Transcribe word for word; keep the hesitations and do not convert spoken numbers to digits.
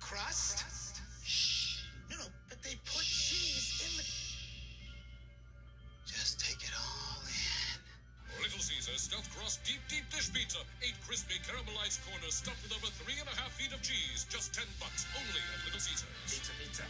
crust? Shh. No, no, but they put cheese in the... Just take it all in. Little Caesar stuffed crust deep, deep dish pizza. Eight crispy caramelized corners stuffed with over three and a half feet of cheese. Just ten bucks only at Little Caesars. Pizza, pizza.